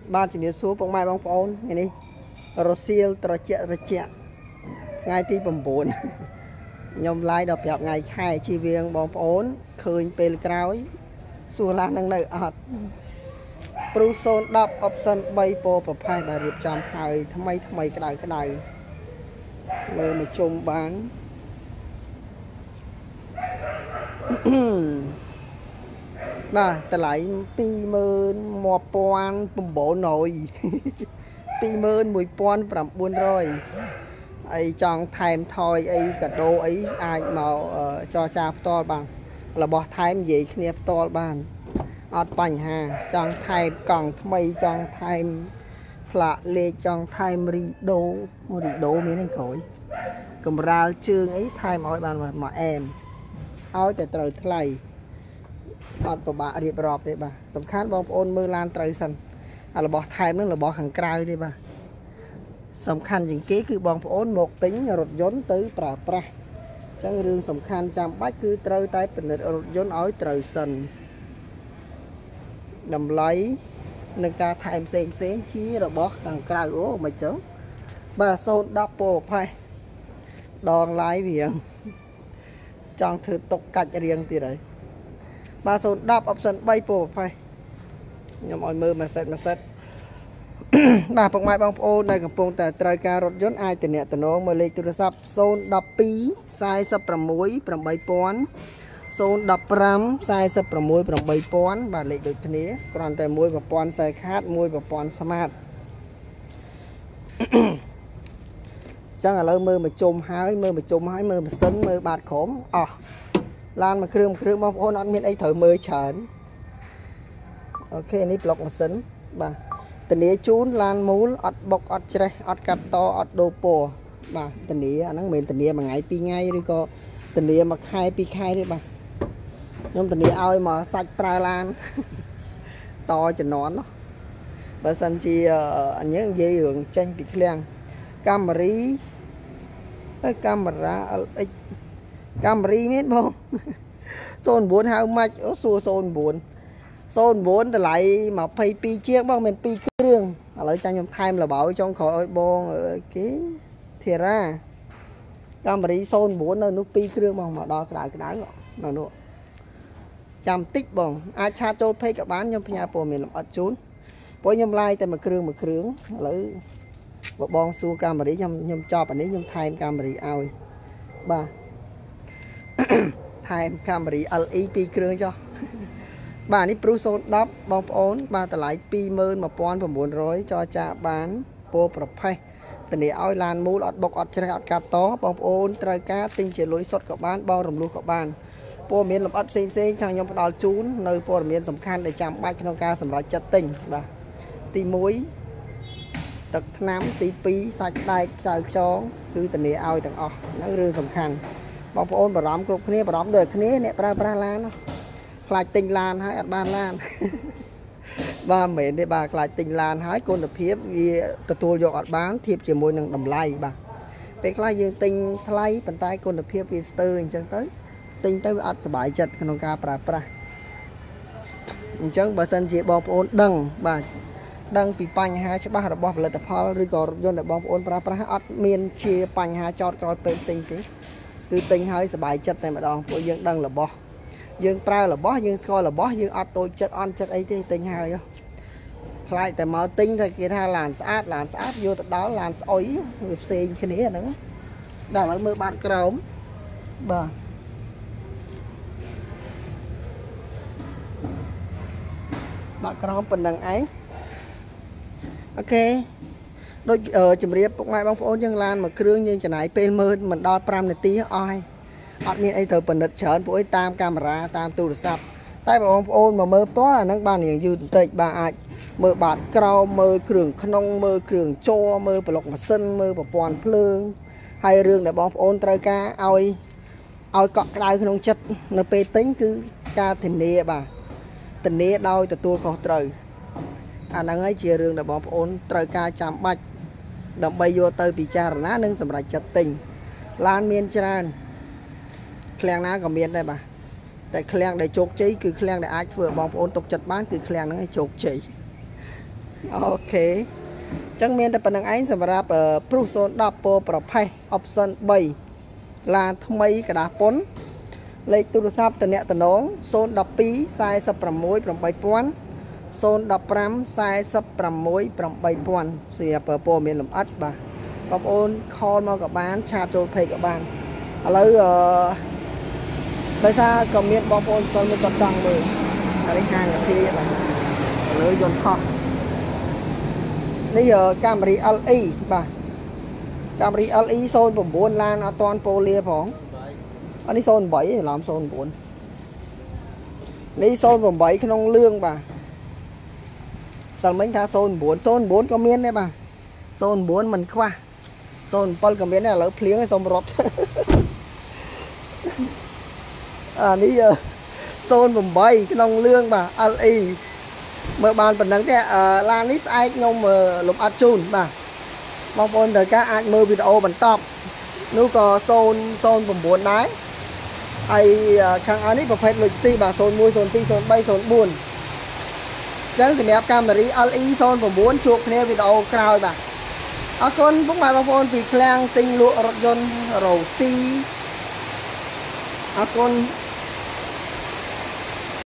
ba chỉ biết số bóng mai bóng phôn cái này Rosil trò ngay tí bầm bồn nhom lại đọc gặp ngày khai chi viên bóng phôn khơi pel cào xua lan năng này Pruson đập option bay po bậc hai bà điệp chạm hai thay cái này người một chung bán bà ta lại pi mơn một pon bùng bộ nồi pi mơn mùi pon làm buôn rồi ấy chọn thèm thôi ấy cả đồ ấy ai màu cho cha to bằng là bỏ thèm gì kia to bằng ọt bánh hà chọn thèm còn mây chọn thèm lạ lê chọn thèm ri đô miếng này khỏi cầm ra chương ấy thèm mọi bạn mà em áoแต่ត្រូវថ្លៃអត់ពិបាករៀបរាប់ទេបាទសំខាន់បងប្អូនមើលឡានត្រូវសិនអារបស់ថែមនឹងរបស់ខាងក្រៅទេបាទសំខាន់ជាងគេគឺបងប្អូនមកទិញរថយន្តទៅប្រើប្រាស់អញ្ចឹងរឿងសំខាន់ចាំបាច់គឺត្រូវតែពិនិត្យរថយន្តឲ្យត្រូវសិនតម្លៃនឹងការថែមផ្សេងជារបស់ខាងក្រៅអូមិនចឹងបាទ010ពោផេះដងឡាយវាចង់ធ្វើតុកកាច់រៀងទៀតហើយបាទ010 option 3ពោផេះខ្ញុំឲ្យមើល message បាទពុកម៉ែបងប្អូនដែលកំពុងតែត្រូវការរថយន្តអាចទំនាក់ទំនងមកលេខទូរស័ព្ទ012 46 8000 015 46 8000បាទលេខដូចគ្នាគ្រាន់តែមួយប្រព័ន្ធខ្សែខាតមួយប្រព័ន្ធស្មាតចឹងឥឡូវមើលមកជុំហើយមើលម៉ាស៊ីនមើលបាតក្រុមអស់ឡានមួយគ្រឿងបងប្អូនអត់មានអីត្រូវមើលច្រើនអូខេនេះប្លុកម៉ាស៊ីនបាទធានាជូនឡានមូលអត់បុកអត់ច្រេះអត់កាត់តអត់ដូរពណ៌បាទធានាអាហ្នឹងមិនមែនធានាមួយថ្ងៃពីរថ្ងៃឬក៏ធានាមួយខែពីរខែទេបាទខ្ញុំធានាឲ្យមកសាច់ប្រើឡានតជំនាន់នោះបើសិនជាអញ្ចឹងនិយាយរឿងចេញពីឃ្លាំងកាមេរ៉ាកាមេរ៉ា LX កាមេរ៉ាមានបង09ហៅម៉ាច់អូសួរ09តម្លៃ22ជាងបងមាន2គ្រឿងឥឡូវចាំខ្ញុំថែមលបោចុងក្រោយឲ្យបងគេធីរ៉ាកាមេរ៉ា09នៅនោះ2គ្រឿងបងមកដល់ក្តៅនៅនោះចាំតិចបងអាចឆាតចូលពេកក៏បានខ្ញុំផ្ញើព័ត៌មានលម្អិតជូនព្រោះខ្ញុំឡាយតែមួយគ្រឿងឥឡូវបើបងសួរកាមេរ៉ាខ្ញុំចប់អានេះខ្ញុំថែមកាមេរ៉ាឲ្យបាទថែមកាមេរ៉ា LE 2គ្រឿងចុះបាទនេះព្រុស010បងប្អូនបាទតម្លៃ 21900 ចរចាបានពោប្រផេះធានាឲ្យឡានមូលអត់បុកអត់ច្រេះអត់កាត់តបងប្អូនត្រូវការទិញជាលុយសុទ្ធក៏បានបងរំលោះក៏បានព័ត៌មានលម្អិតផ្សេងខាងខ្ញុំផ្ដល់ជូននៅព័ត៌មានសំខាន់ដែលចាំបាច់ក្នុងការសម្រេចចិត្តទិញបាទទី1ទឹកថ្នាំទី2សាច់ដែកខ្សៅខ្យងគឺធានាឲ្យទាំងអស់ហ្នឹងរឿងសំខាន់បងប្អូនបារម្ភគ្រប់គ្នាបារម្ភដូចគ្នាអ្នកប្រើប្រាស់ឡានខ្លាចទិញឡានហើយអត់បានឡានបាទមិនមែនទេបាទខ្លាចទិញឡានហើយគុណភាពវាទទួលយកអត់បានធៀបជាមួយនឹងតម្លៃបាទពេលខ្លះយើងទិញថ្លៃប៉ុន្តែគុណភាពវាស្ទើរអញ្ចឹងទៅទិញទៅវាអត់សុបាយចិត្តក្នុងការប្រើប្រាស់អញ្ចឹងបើសិនជាបងប្អូនដឹងពីបញ្ហាច្បាស់របស់ផលិតផលឬក៏រថយន្តដែលបងប្អូនប្រើប្រាស់អត់មានជាបញ្ហាចោតក្រោយពេលទិញទេគឺទិញហើយសុបាយចិត្តតែម្ដងពួកយើងដឹងរបស់យើងប្រើរបស់យើងស្គាល់របស់យើងអត់តូចចិត្តអន់ចិត្តអីទេទិញហើយខ្លាចតែមកទិញតែគេថាឡានស្អាតយកទៅដល់ឡានស្អុយវាផ្សេងគ្នាហ្នឹងដល់ឥឡូវមើលបាតក្រោមបាទបាតក្រោមប៉ុណ្ណឹងឯងអូខេដូចជំរាបពុកម៉ែបងប្អូនយើងឡានមួយគ្រឿងយើងចំណាយពេលមើលមិនដល់5នាទីអស់ហើយអត់មានអីត្រូវពិនិត្យច្រើនពួកឯងតាមកាមេរ៉ាតាមទូរស័ព្ទតែបងប្អូនមកមើលផ្ទាល់អាហ្នឹងបានរៀងយូរបន្តិចបាទអាចមើលបាតក្រោមមើលគ្រឿងក្នុងមើលគ្រឿងជ័រមើលប្លុកម៉ាស៊ីនមើលប្រព័ន្ធភ្លើងហើយរឿងដែលបងប្អូនត្រូវការឲ្យកក់ក្ដៅក្នុងចិត្តនៅពេលទិញគឺការធានាបាទធានាដោយទទួលខុសត្រូវអាហ្នឹងហើយជារឿងដែលបងប្អូនត្រូវការចាំបាច់ដើម្បីយកទៅពិចារណានិងសម្រេចចិត្តទិញឡានមានច្រើនឃ្លាំងណាក៏មានដែរបាទតែឃ្លាំងដែលជោគជ័យគឺឃ្លាំងដែលអាចធ្វើឲ្យបងប្អូនទុកចិត្តបានគឺឃ្លាំងហ្នឹងឲ្យជោគជ័យអូខេចឹងមានតែប៉ុណ្្នឹងឯងសម្រាប់ព្រុស010ពោប្រផេះ option 3ឡានថ្មីกระดาษប៉ុនលេខទូរស័ព្ទតំណតំណង012 46 8000 015 46 8000ស្រាប់ព័ត៌មានលម្អិតបាទបងប្អូនខលមកក៏បានឆាតចូលពេកក៏បានឥឡូវដោយសារក៏មានបងប្អូនសិលមិនគាត់ចង់មើលហើយហាងកាហ្វេបាទលើយន្តខុសនេះកាមេរ៉ា LE បាទកាមេរ៉ា LE 09ឡានអត់តាន់ប៉ូលាផងអានេះ08ឯឡំ09នេះ08ក្នុងលឿងបាទសិលមិញថា09ក៏មានដែរបាទ09មិនខ្វះ07ក៏មានដែរឥឡូវភ្លៀងឲ្យសុំរត់អានេះ08ក្នុងលឿងបាទ LE មើលបានប៉ុណ្ណឹងទេឡាននេះស្អែកខ្ញុំលំអិតជូនបាទបងប្អូនត្រូវការអាចមើលវីដេអូបន្តនោះក៏009ដែរហើយខាងអនេះប្រភេទលុចស៊ីបាទ01 02 03 04ចឹងសម្រាប់កាមេរ៉ា LE 09ជួបគ្នាវីដេអូក្រោយបាទអរគុណពុកម៉ែបងប្អូនពីឃ្លាំងទិញលក់រថយន្តរ៉ូស៊ីអរគុណ